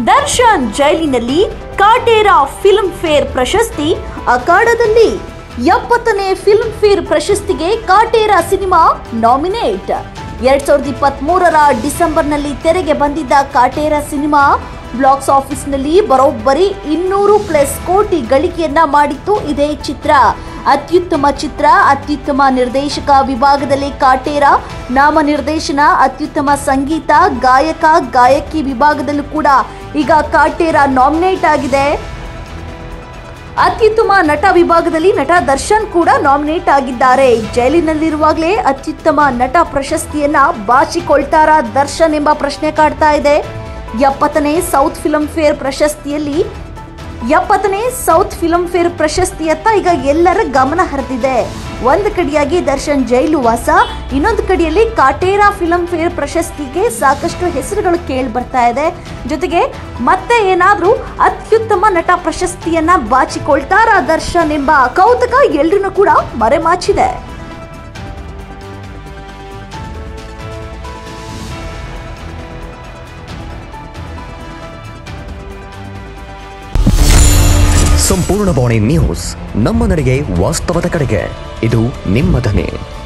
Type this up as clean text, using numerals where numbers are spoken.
ದರ್ಶನ್ ಜೈಲಿನಲ್ಲಿ Kaatera film fair ಪ್ರಶಸ್ತಿ ಅಖಾಡದಲ್ಲಿ 70ನೇ film fair ಪ್ರಶಸ್ತಿಗೆ ಕಾಟೇರ ಸಿನಿಮಾ ನಾಮಿನೇಟ್ 2023ರ ಡಿಸೆಂಬರ್ನಲ್ಲಿ ತೆರೆಗೆ ಬಂದಿದ್ದ ಕಾಟೇರ ಸಿನಿಮಾ ಬಾಕ್ಸ್ ಆಫೀಸ್ನಲ್ಲಿ ಬರೋಬ್ಬರಿ 200+ ಕೋಟಿ ಗಳಿಕೆಯನ್ನ ಮಾಡಿತ್ತು. ಇದೇ ಚಿತ್ರ ಅತ್ಯುತ್ತಮ ಚಿತ್ರ, ಅತ್ಯುತ್ತಮ ನಿರ್ದೇಶಕ ವಿಭಾಗದಲ್ಲಿ ಕಾಟೇರ, ನಾಮ ನಿರ್ದೇಶನ, ಅತ್ಯುತ್ತಮ ಸಂಗೀತ, ಗಾಯಕ ಗಾಯಕಿ ವಿಭಾಗದಲ್ಲೂ ಕೂಡ ಈಗ ಕಾಟೇರ ನಾಮಿನೇಟ್ ಆಗಿದೆ. ಅತ್ಯುತ್ತಮ ನಟ ವಿಭಾಗದಲ್ಲಿ ನಟ ದರ್ಶನ್ ಕೂಡ ನಾಮಿನೇಟ್ ಆಗಿದ್ದಾರೆ. ಜೈಲಿನಲ್ಲಿರುವಾಗಲೇ ಅತ್ಯುತ್ತಮ ನಟ ಪ್ರಶಸ್ತಿಯನ್ನ ಬಾಚಿಕೊಳ್ತಾರಾ ದರ್ಶನ್ ಎಂಬ ಪ್ರಶ್ನೆ ಕಾಡ್ತಾ ಇದೆ. 70ನೇ ಸೌತ್ ಫಿಲ್ಮ್ ಫೇರ್ ಪ್ರಶಸ್ತಿಯಲ್ಲಿ 70ನೇ ಸೌತ್ ಫಿಲ್ಮ್ ಫೇರ್ ಪ್ರಶಸ್ತಿಯತ್ತ ಈಗ ಎಲ್ಲರ ಗಮನ ಹರಿದಿದೆ. ಒಂದು ಕಡೆಯಾಗಿ ದರ್ಶನ್ ಜೈಲು ವಾಸ, ಇನ್ನೊಂದು ಕಡೆಯಲ್ಲಿ ಕಾಟೇರ ಫಿಲ್ಮ್ ಫೇರ್ ಪ್ರಶಸ್ತಿಗೆ ಸಾಕಷ್ಟು ಹೆಸರುಗಳು ಕೇಳಿ ಬರ್ತಾ ಇದೆ. ಜೊತೆಗೆ ಮತ್ತೆ ಏನಾದ್ರೂ ಅತ್ಯುತ್ತಮ ನಟ ಪ್ರಶಸ್ತಿಯನ್ನ ಬಾಚಿಕೊಳ್ತಾರಾ ದರ್ಶನ್ ಎಂಬ ಕೌತುಕ ಎಲ್ಲರನ್ನೂ ಕೂಡ ಮರೆಮಾಚಿದೆ. ಸಂಪೂರ್ಣ ಬಾಣಿ ನ್ಯೂಸ್, ನಮ್ಮ ನಡೆಗೆ ವಾಸ್ತವದ ಕಡೆಗೆ. ಇದು ನಿಮ್ಮ ಧ್ವನಿ.